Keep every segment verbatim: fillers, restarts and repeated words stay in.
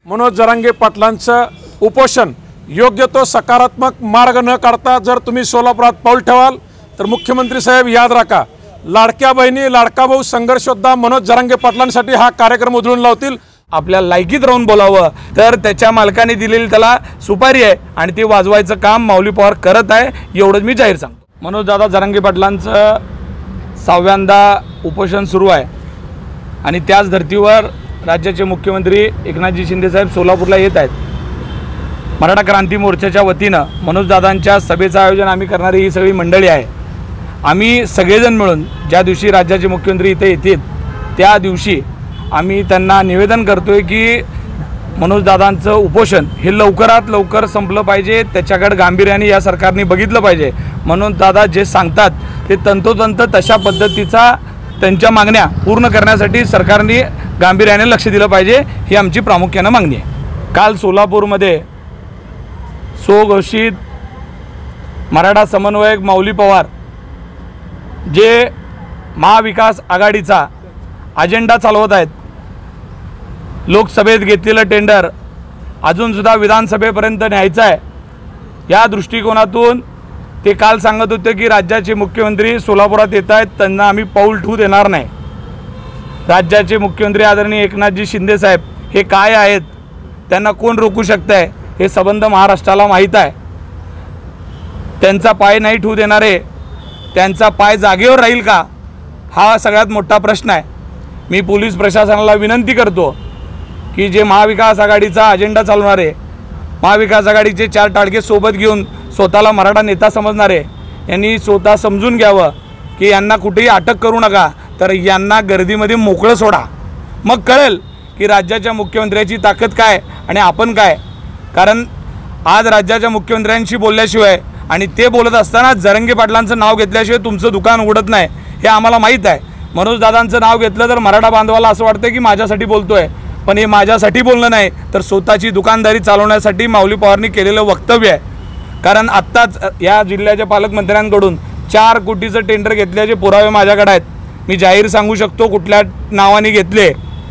मनोज जरांगे पाटलांचं उपोषण योग्य तो सकारात्मक मार्ग न काढता जर तुम्ही सोलापुरात पाऊल ठेवाल तर मुख्यमंत्री साहेब याद राखा, लाडक्या बहिणी लाडका भाऊ संघर्ष योद्धा मनोज जरांगे पाटलांसाठी हा कार्यक्रम उधळून लावतील। आपल्या लायकीत राहून बोलावं तर त्याच्या मालकाने दिलेली त्याला सुपारी आहे आणि ती वाजवायचं काम माऊली पवार करत आहे, एवढंच मी जाहीर सांगतो। मनोज दादा जरांगे पाटलांचं सहाव्यांदा उपोषण सुरू आहे आणि त्याच धर्तीवर राज्याचे मुख्यमंत्री एकनाथजी शिंदे साहेब सोलापूरला येत आहेत। मराठा क्रांती मोर्चाच्या वतीनं मनोज दादांच्या सभेचं आयोजन आम्ही करणारी ही सगळी मंडळी आहे। आम्ही सगळेजण मिळून ज्या दिवशी राज्याचे मुख्यमंत्री इथे येतील त्या दिवशी आम्ही त्यांना निवेदन करतोय की मनोज दादांचं उपोषण हे लवकरात लवकर संपलं पाहिजे, त्याच्याकडे गांभीर्याने या सरकारने बघितलं पाहिजे। म्हणून दादा जे सांगतात ते तंतोतंत तशा पद्धतीचा त्यांच्या मागण्या पूर्ण करण्यासाठी सरकारने गांभीर्याने लक्ष दिलं पाहिजे, ही आमची प्रामुख्याने मागणी आहे। काल सोलापूरमध्ये स्वघोषित मराठा समन्वयक माऊली पवार जे महाविकास आघाडीचा अजेंडा चालवत आहेत, लोकसभेत घेतलेलं टेंडर अजूनसुद्धा विधानसभेपर्यंत न्यायचं आहे, या दृष्टिकोनातून ते काल सांगत होते की राज्याचे मुख्यमंत्री सोलापुरात येत आहेत, त्यांना आम्ही पाऊल ठेवू देणार नाही। राज्याचे मुख्यमंत्री आदरणीय एकनाथजी शिंदे साहेब हे काय आहेत, त्यांना कोण रोखू शकतं आहे हे संबंध महाराष्ट्राला माहीत आहे। त्यांचा पाय नाही ठेवू देणारे, त्यांचा पाय जागेवर राहील का, हा सगळ्यात मोठा प्रश्न आहे। मी पोलीस प्रशासनाला विनंती करतो की जे महाविकास आघाडीचा अजेंडा चालवणारे, महाविकास आघाडीचे चार टाळके सोबत घेऊन स्वतःला मराठा नेता समजणारे यांनी स्वतः समजून घ्यावं की यांना कुठेही अटक करू नका, तर यांना गर्दीमध्ये मोकळं सोडा, मग कळेल की राज्याच्या मुख्यमंत्र्याची ताकद काय आणि आपण काय। कारण आज राज्याच्या मुख्यमंत्र्यांशी बोलल्याशिवाय आणि ते बोलत असताना जरांगे पाटलांचं नाव घेतल्याशिवाय तुमचं दुकान उघडत नाही हे आम्हाला माहीत आहे। मनोज दादांचं नाव घेतलं तर मराठा बांधवाला असं वाटतं की माझ्यासाठी बोलतोय, पण हे माझ्यासाठी बोलणं नाही तर स्वतःची दुकानदारी चालवण्यासाठी माऊली पवारनी केलेलं वक्तव्य आहे। कारण आत्ताच या जिल्ह्याच्या पालकमंत्र्यांकडून चार कोटीचं टेंडर घेतल्याचे पुरावे माझ्याकडे आहेत, मी जाहीर सांगू शकतो कुठल्या नावाने घेतले।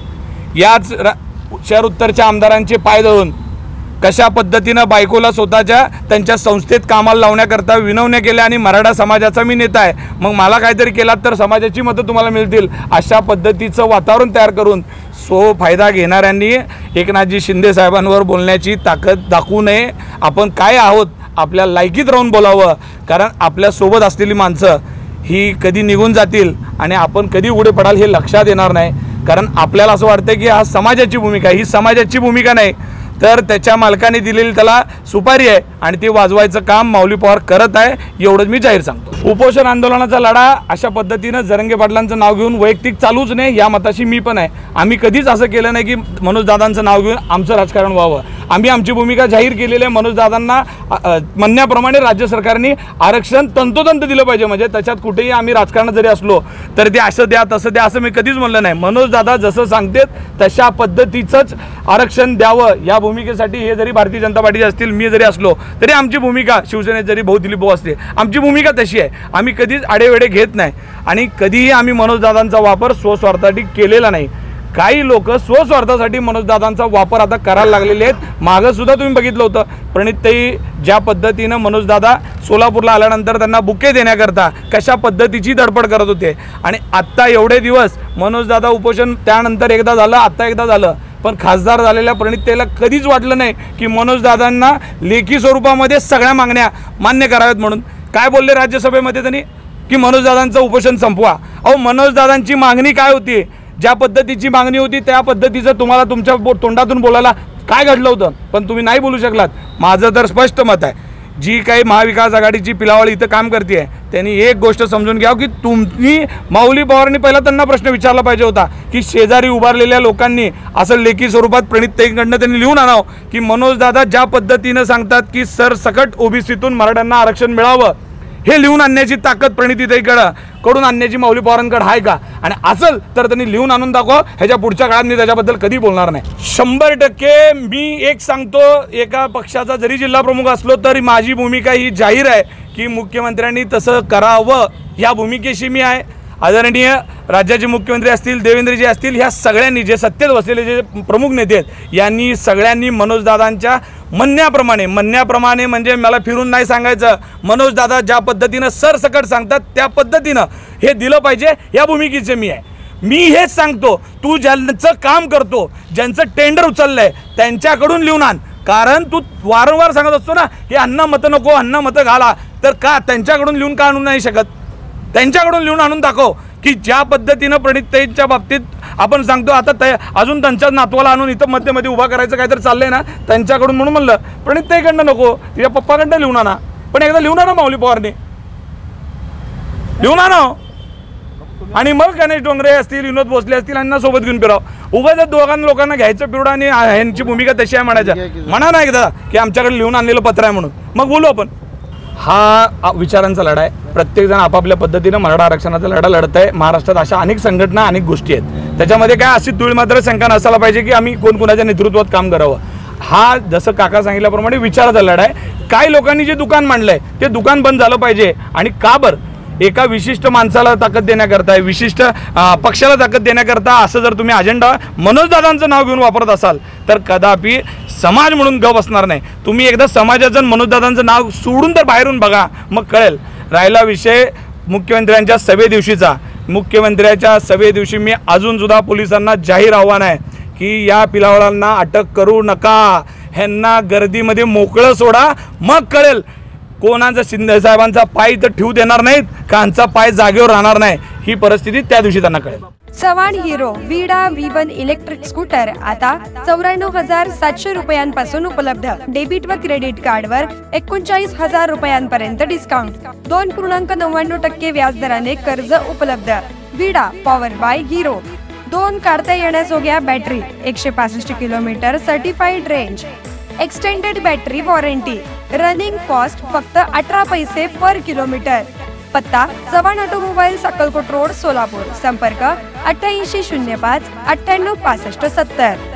याच शहर उत्तरच्या आमदारांचे पाय धरून कशा पद्धतीनं बायकोला स्वतःच्या त्यांच्या संस्थेत कामाला लावण्याकरता विनवण्या केल्या आणि मराठा समाजाचा मी नेता आहे, मग मला काहीतरी केलात तर समाजाची मतं तुम्हाला मिळतील, अशा पद्धतीचं वातावरण तयार करून सो फायदा घेणाऱ्यांनी एकनाथजी शिंदे साहेबांवर बोलण्याची ताकद दाखवू नये। आपण काय आहोत आपल्या लायकीत राहून बोलावं, कारण आपल्यासोबत असलेली माणसं ही कधी निघून जातील आणि आपण कधी उडे पडाल हे लक्षात येणार नाही। कारण आपल्याला असं वाटतं की हा समाजाची भूमिका, ही समाजाची भूमिका नाही तर त्याच्या मालकाने दिलेली त्याला सुपारी आहे आणि ते वाजवायचं काम माऊली पवार करत आहे, एवढंच मी जाहीर सांगतो। उपोषण आंदोलनाचा लढा अशा पद्धतीनं जरांगे पाटलांचं नाव घेऊन वैयक्तिक चालूच नाही, या मताशी मी पण आहे। आम्ही कधीच असं केलं नाही की मनोज दादांचं नाव घेऊन आमचं राजकारण व्हावं। आम्ही आमची भूमिका जाहीर केलेली आहे। मनोज दादांना म्हणण्याप्रमाणे राज्य सरकारने आरक्षण तंतोतंत दिलं पाहिजे, म्हणजे त्याच्यात कुठेही आम्ही राजकारणात जरी असलो तर ते असं द्या तसं द्या असं मी कधीच म्हणलं नाही। मनोज दादा जसं सांगतात तशा पद्धतीचंच आरक्षण द्यावं, या भूमिकेसाठी हे जरी भारतीय जनता पार्टीचे असतील, मी जरी असलो तरी आमची भूमिका, शिवसेनेत जरी भाऊ दिलीप भाऊ असते, आमची भूमिका तशी आहे। आम्ही कधीच आडेवेडे घेत नाही आणि कधीही आम्ही मनोज दादांचा वापर स्वस्वार्थासाठी केलेला नाही। काही लोक स्वस्वार्थासाठी मनोज दादांचा वापर आता करायला लागलेले आहेत। मागं सुद्धा तुम्ही बघितलं होतं प्रणितताई ज्या पद्धतीनं मनोज दादा सोलापूरला आल्यानंतर त्यांना बुके देण्याकरता कशा पद्धतीची धडपड करत होते, आणि आत्ता एवढे दिवस मनोज दादा उपोषण त्यानंतर एकदा झालं, आत्ता एकदा झालं, पण खासदार झालेल्या प्रणितताईला कधीच वाटलं नाही की मनोज दादांना लेखी स्वरूपामध्ये सगळ्या मागण्या मान्य कराव्यात। म्हणून काय बोलले राज्यसभेमध्ये त्यांनी की मनोज दादांचं उपोषण संपवा। अहो मनोज दादांची मागणी काय होती, ज्या पद्धतीची मागणी होती त्या पद्धतीचं तुम्हाला तुमच्या तोंडातून बोलायला काय घडलं होतं, पण तुम्ही नाही बोलू शकलात। माझं तर स्पष्ट मत आहे, जी काही महाविकास आघाडीची पिलावळी इथं काम करते आहे त्यांनी एक गोष्ट समजून घ्या की तुम्ही माऊली पवारांनी पहिला त्यांना प्रश्न विचारला पाहिजे होता की शेजारी उभारलेल्या लोकांनी असं लेखी स्वरूपात प्रणितताईंकडनं त्यांनी लिहून आणावं की मनोज दादा ज्या पद्धतीनं सांगतात की सरसकट ओबीसीतून मराठ्यांना आरक्षण मिळावं, हे लिहून आणण्याची ताकद प्रणितीताईकडं कडून आणण्याची माऊली पवारांकडे आहे का, आणि असेल तर त्यांनी लिहून आणून दाखवा। ह्याच्या पुढच्या काळात मी त्याच्याबद्दल कधी बोलणार नाही। शंभर टक्के मी एक सांगतो, एका पक्षाचा जरी जिल्हा प्रमुख असलो तरी माझी भूमिका ही जाहीर आहे की मुख्यमंत्र्यांनी तसं करावं, या भूमिकेशी मी आहे। आदरणीय राज्याचे मुख्यमंत्री असतील, देवेंद्रजी असतील, ह्या सगळ्यांनी जे सत्तेत बसलेले जे प्रमुख नेते आहेत यांनी सगळ्यांनी मनोजदादांच्या म्हणण्याप्रमाणे म्हणण्याप्रमाणे म्हणजे मला फिरून नाही सांगायचं, मनोजदादा ज्या पद्धतीनं सरसकट सांगतात त्या पद्धतीनं हे दिलं पाहिजे या भूमिकेचे मी आहे. मी हेच सांगतो, तू ज्यांचं काम करतो, ज्यांचं टेंडर उचललं आहे त्यांच्याकडून लिहून आण. कारण तू वारंवार सांगत असतो ना की अण्णा मतं नको, अण्णा मतं घाला, तर का त्यांच्याकडून लिहून का आणू नाही शकत? त्यांच्याकडून लिहून आणून दाखव की ज्या पद्धतीनं प्रणितताईंच्या बाबतीत आपण सांगतो. आता ते अजून त्यांच्याच नातवाला आणून इथं मध्ये मध्ये उभा करायचं काहीतरी चाललंय ना त्यांच्याकडून, म्हणून म्हणलं प्रणितताईकडनं नको, तिच्या पप्पाकडनं लिहून आणा. पण एकदा लिहून आणा माऊली पवारने, लिहून आणा. आणि मग गणेश डोंगरे असतील, विनोद भोसले असतील यांना सोबत घेऊन फिरावं. उगाच दोघांना लोकांना घ्यायचं पिवडं आणि यांची भूमिका तशी आहे म्हणायचं. म्हणा ना एकदा की आमच्याकडे लिहून आणलेलं पत्र आहे म्हणून, मग बोलू आपण. हा विचारांचा लढा आहे. प्रत्येकजण आपापल्या पद्धतीनं मराठा आरक्षणाचा लढा लढत आहे. महाराष्ट्रात अशा अनेक संघटना, अनेक गोष्टी आहेत. त्याच्यामध्ये काय अशी तुळी मात्र शंका नसायला पाहिजे की आम्ही कोण कोणाच्या नेतृत्वात काम करावं. हा जसं काका सांगितल्याप्रमाणे विचाराचा लढा आहे. काही लोकांनी जे दुकान मांडलंय ते दुकान बंद झालं पाहिजे. आणि का बरं? एका विशिष्ट माणसाला ताकद देण्याकरता, विशिष्ट पक्षाला ताकद देण्याकरता असं जर तुम्ही अजेंडा मनोजदादांचं नाव घेऊन वापरत असाल तर कदापि समाज म्हणून गप असणार नाही. तुम्ही एकदा समाजाचं मनोजदादांचं नाव सोडून तर बाहेरून बघा, मग कळेल. राहिला विषय मुख्यमंत्र्यांच्या सभे दिवशीचा, मुख्यमंत्र्यांच्या सभे दिवशी मी अजूनसुद्धा पोलिसांना जाहीर आव्हान आहे की या पिलावळांना अटक करू नका, ह्यांना गर्दीमध्ये मोकळं सोडा. मग कळेल कोणाचा शिंदे साहेबांचा पाय तर ठेवू देणार नाहीत, कांचा पाय जागेवर राहणार नाही. ही परिस्थिती त्या दिवशी त्यांना कळेल. Chavan Hero Vida V one electric scooter आता चौऱ्याण्णव हजार सातशे रुपयांपासून उपलब्ध. डेबिट व क्रेडिट कार्डवर एकोणचाळीस हजार रुपयांपर्यंत डिस्काउंट. दोन पूर्णांक नव्याण्णव टक्के व्याजदराने कर्ज उपलब्ध. विडा पॉवर बाय हिरो. दोन काढता येण्याजोग्या बॅटरी, एकशे पासष्ट kilometre certified range, extended battery warranty. Running cost फक्त अठरा पैसे पर किलोमीटर. पत्ता चव्हाण ऑटोमोबाईल, अक्कलकोट रोड, सोलापूर. संपर्क अठ्ठ्याऐंशी शून्य पाच अठ्ठ्याण्णव पासष्ट सत्तर.